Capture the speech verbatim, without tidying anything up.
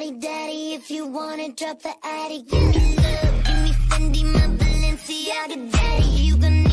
my daddy. If you wanna drop the attic, give me love, give me Fendi, my Balenciaga daddy. You gonna